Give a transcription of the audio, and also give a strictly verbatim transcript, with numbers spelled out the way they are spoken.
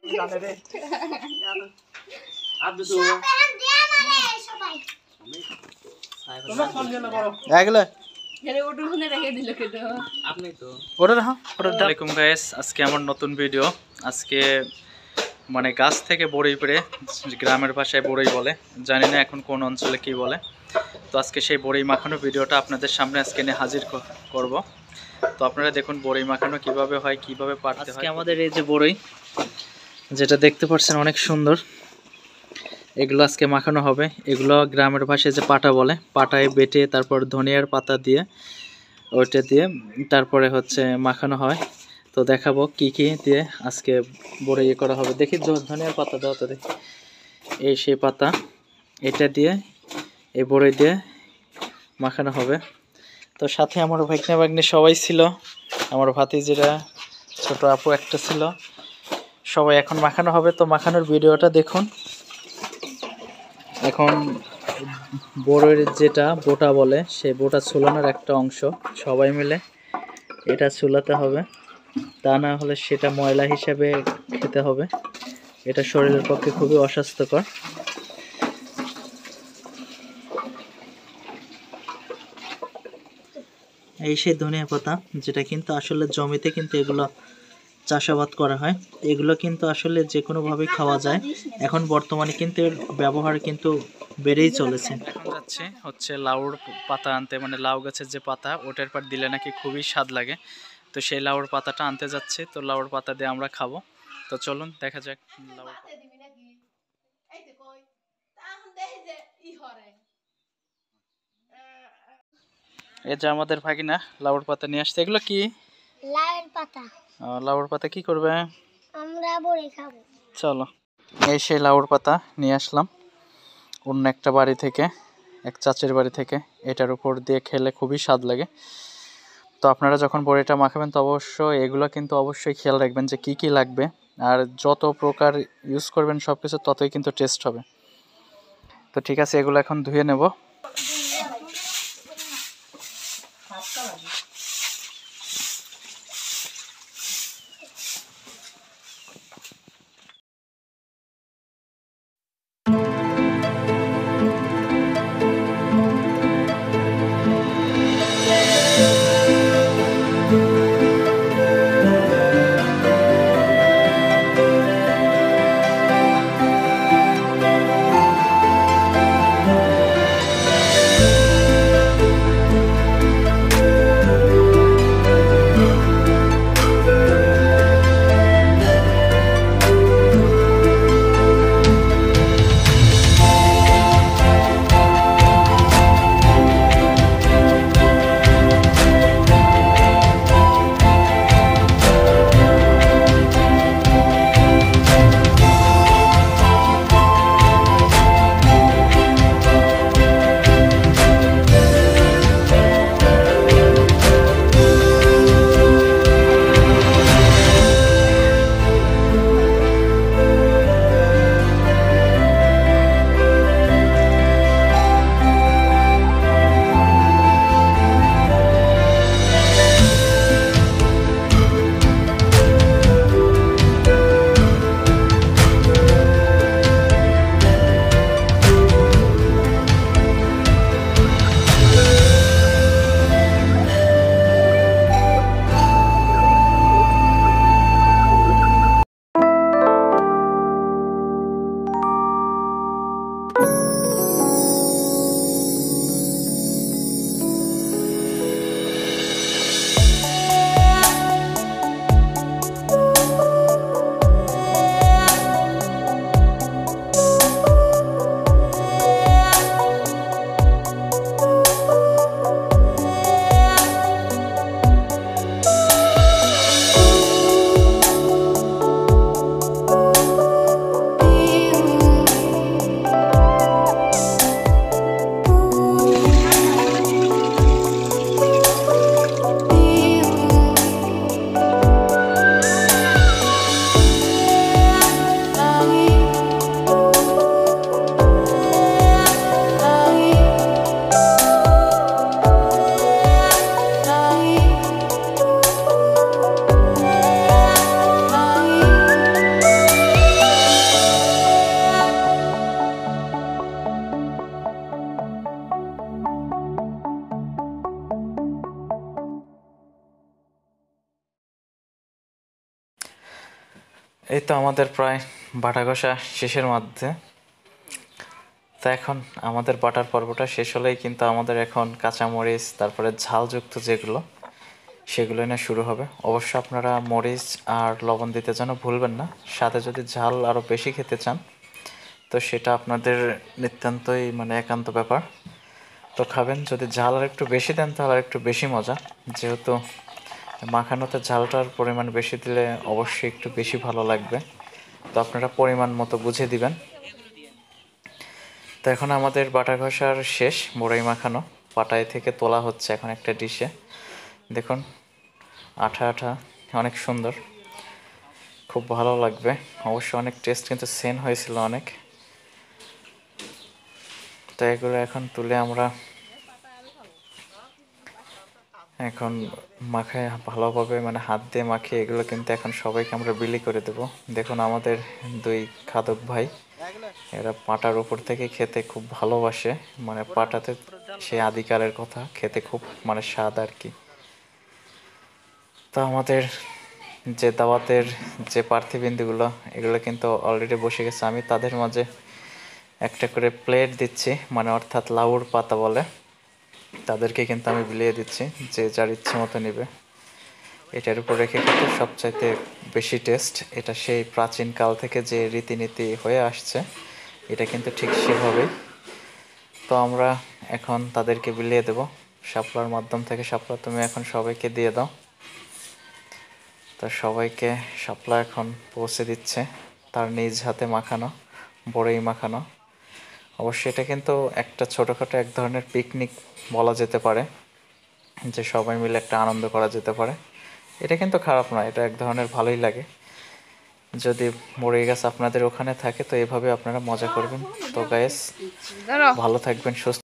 আজকে আমার নতুন ভিডিও। আজকে মানে গাছ থেকে বড়ই পেড়ে, গ্রামের ভাষায় বড়ই বলে, জানি না এখন কোন অঞ্চলে কি বলে। তো আজকে সেই বড়ই মাখানো ভিডিওটা আপনাদের সামনে আজকে নিয়ে হাজির করব। তো আপনারা দেখুন বড়ই মাখানো কিভাবে হয়, কিভাবে পাড়তে হয়। আমাদের এই যে বড়ই যেটা দেখতে পাচ্ছেন অনেক সুন্দর, এগুলো আজকে মাখানো হবে। এগুলো গ্রামের ভাষায় যে পাটা বলে, পাটায় বেটে তারপর ধনিয়ার পাতা দিয়ে ওইটা দিয়ে তারপরে হচ্ছে মাখানো হয়। তো দেখাবো কি কি দিয়ে আজকে বড়ই ইয়ে করা হবে। দেখি ধনিয়ার পাতা দাও তো দেখি। এই সেই পাতা, এটা দিয়ে এই বড়ই দিয়ে মাখানো হবে। তো সাথে আমার ভাগ্নে ভাগ্নি সবাই ছিল, আমার ভাতিজিরা, ছোট আপু একটা ছিল, সবাই এখন মাখানো হবে। তো মাখানোর ভিডিওটা দেখুন। এখন বড়ইয়ের যেটা বোটা বলে, সেই বোটা ছুলানোর একটা অংশ, সবাই মিলে এটা ছুলাতে হবে, তা না হলে সেটা ময়লা হিসেবে খেতে হবে। এটা শরীরের পক্ষে খুবই অস্বাস্থ্যকর। এই সেই ধনিয়া পাতা, যেটা কিন্তু আসলে জমিতে কিন্তু এগুলো চাষাবাদ করা হয়। এগুলো কিন্তু আসলে যে কোনোভাবে খাওয়া যায়। এখন বর্তমানে কিন্তু এর ব্যবহার কিন্তু বেড়েই চলেছে। এখন যাচ্ছে হচ্ছে লাউর পাতা আনতে, মানে লাউ গাছের যে পাতা, ওটার পর দিলে নাকি খুবই স্বাদ লাগে। তো সেই লাউর পাতাটা আনতে যাচ্ছে। তো লাউর পাতা দিয়ে আমরা খাবো। তো চলুন দেখা যাক লাউর পাতা। এই যে আমাদের ভাগিনা লাউর পাতা নিয়ে আসছে। এগুলো কি? লাউর পাতা। লাউর পাতা কি করবে? আমরা বড়ি খাবো। চলো, এই সেই লাউর পাতা নিয়ে আসলাম অন্য একটা বাড়ি থেকে, এক চাচের বাড়ি থেকে। এটার উপর দিয়ে খেলে খুবই স্বাদ লাগে। তো আপনারা যখন বড়িটা মাখাবেন তো অবশ্যই এগুলো কিন্তু অবশ্যই খেয়াল রাখবেন যে কি কি লাগবে, আর যত প্রকার ইউজ করবেন সব কিছু ততই কিন্তু টেস্ট হবে। তো ঠিক আছে, এগুলো এখন ধুয়ে নেব। এই তো আমাদের প্রায় বাটা ঘষা শেষের মধ্যে। তো এখন আমাদের বাটার পর্বটা শেষ হলেই কিন্তু আমাদের এখন কাঁচামরিচ তারপরে ঝালযুক্ত যেগুলো সেগুলো এনে শুরু হবে। অবশ্য আপনারা মরিচ আর লবণ দিতে যেন ভুলবেন না। সাথে যদি ঝাল আরও বেশি খেতে চান তো সেটা আপনাদের নিতান্তই মানে একান্ত ব্যাপার। তো খাবেন, যদি ঝাল আর একটু বেশি দেন তাহলে আর একটু বেশি মজা। যেহেতু মাখানোতে ঝালটার পরিমাণ বেশি দিলে অবশ্যই একটু বেশি ভালো লাগবে। তো আপনারা পরিমাণ মতো বুঝে দিবেন। তো এখন আমাদের বাটা ঘষার শেষ, বড়ই মাখানো পাটায় থেকে তোলা হচ্ছে এখন একটা ডিশে। দেখুন আঠা আঠা, অনেক সুন্দর, খুব ভালো লাগবে অবশ্য। অনেক টেস্ট কিন্তু সেন হয়েছিল অনেক। তো এগুলো এখন তুলে আমরা এখন মাখায় ভালোভাবে মানে হাত দিয়ে মাখিয়ে এগুলো কিন্তু এখন সবাইকে আমরা বিলি করে দেব। দেখুন আমাদের দুই খাদক ভাই, এরা পাটার উপর থেকে খেতে খুব ভালোবাসে। মানে পাটাতে সে আদিকালের কথা, খেতে খুব মানে স্বাদ আর কি। তো আমাদের যে দাওয়াতের যে প্রার্থীবৃন্দগুলো এগুলো কিন্তু অলরেডি বসে গেছে। আমি তাদের মাঝে একটা করে প্লেট দিচ্ছি, মানে অর্থাৎ লাউর পাতা বলে, তাদেরকে কিন্তু আমি বিলিয়ে দিচ্ছি, যে যার ইচ্ছে মতো নেবে। এটার উপর রেখে খেতে সবচাইতে বেশি টেস্ট। এটা সেই প্রাচীন কাল থেকে যে রীতিনীতি হয়ে আসছে, এটা কিন্তু ঠিক সেভাবেই। তো আমরা এখন তাদেরকে বিলিয়ে দেব শাপলার মাধ্যম থেকে। শাপলা তুমি এখন সবাইকে দিয়ে দাও। তো সবাইকে শাপলা এখন পৌঁছে দিচ্ছে তার নিজ হাতে মাখানো বড়ই মাখানো। অবশ্যই এটা কিন্তু একটা ছোটোখাটো এক ধরনের পিকনিক বলা যেতে পারে, যে সবাই মিলে একটা আনন্দ করা যেতে পারে। এটা কিন্তু খারাপ না, এটা এক ধরনের ভালোই লাগে। যদি বড়ই গাছ আপনাদের ওখানে থাকে তো এভাবে আপনারা মজা করবেন। তো গাইস, ভালো থাকবেন, সুস্থ